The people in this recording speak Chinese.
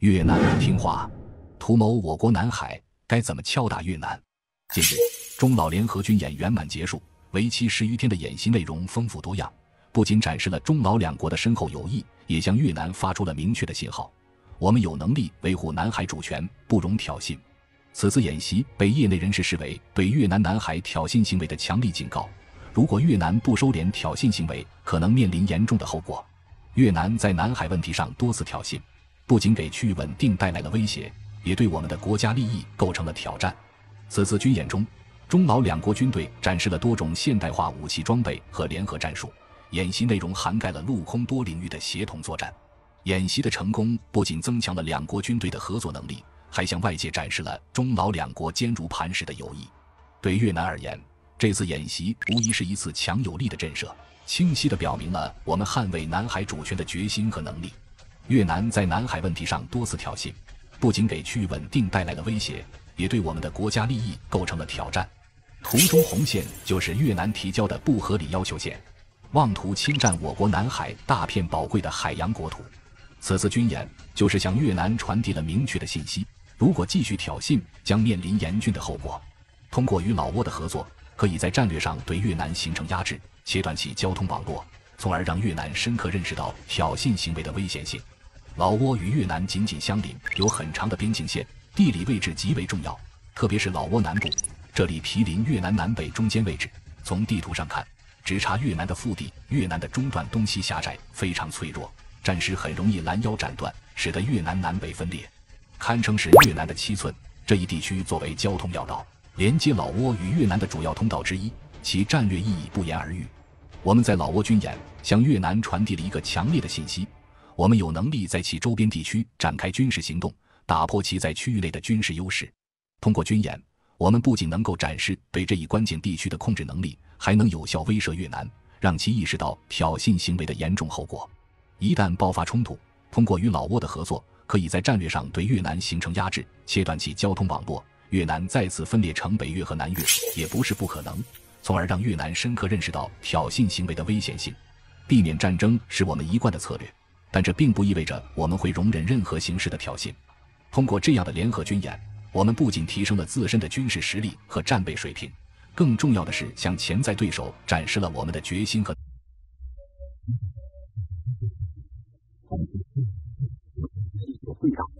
越南不听话，图谋我国南海，该怎么敲打越南？近日，中老联合军演圆满结束，为期10余天的演习内容丰富多样，不仅展示了中老两国的深厚友谊，也向越南发出了明确的信号：我们有能力维护南海主权，不容挑衅。此次演习被业内人士视为对越南南海挑衅行为的强力警告，如果越南不收敛挑衅行为，可能面临严重的后果。越南在南海问题上多次挑衅，不仅给区域稳定带来了威胁，也对我们的国家利益构成了挑战。此次军演中，中老两国军队展示了多种现代化武器装备和联合战术，演习内容涵盖了陆空多领域的协同作战。演习的成功不仅增强了两国军队的合作能力，还向外界展示了中老两国坚如磐石的友谊。对越南而言，这次演习无疑是一次强有力的震慑，清晰地表明了我们捍卫南海主权的决心和能力。越南在南海问题上多次挑衅，不仅给区域稳定带来了威胁，也对我们的国家利益构成了挑战。图中红线就是越南提交的不合理要求线，妄图侵占我国南海大片宝贵的海洋国土。此次军演就是向越南传递了明确的信息，如果继续挑衅，将面临严峻的后果。通过与老挝的合作，可以在战略上对越南形成压制，切断其交通网络，从而让越南深刻认识到挑衅行为的危险性。老挝与越南紧紧相邻，有很长的边境线，地理位置极为重要，特别是老挝南部，这里毗邻越南南北中间位置。从地图上看，直插越南的腹地，越南的中段东西狭窄，非常脆弱，战时很容易拦腰斩断，使得越南南北分裂，堪称是越南的7寸。这一地区作为交通要道，连接老挝与越南的主要通道之一，其战略意义不言而喻。我们在老挝军演向越南传递了一个强烈的信息：我们有能力在其周边地区展开军事行动，打破其在区域内的军事优势。通过军演，我们不仅能够展示对这一关键地区的控制能力，还能有效威慑越南，让其意识到挑衅行为的严重后果。一旦爆发冲突，通过与老挝的合作，可以在战略上对越南形成压制，切断其交通网络，越南再次分裂成北越和南越也不是不可能，从而让越南深刻认识到挑衅行为的危险性。避免战争是我们一贯的策略，但这并不意味着我们会容忍任何形式的挑衅。通过这样的联合军演，我们不仅提升了自身的军事实力和战备水平，更重要的是向潜在对手展示了我们的决心和会长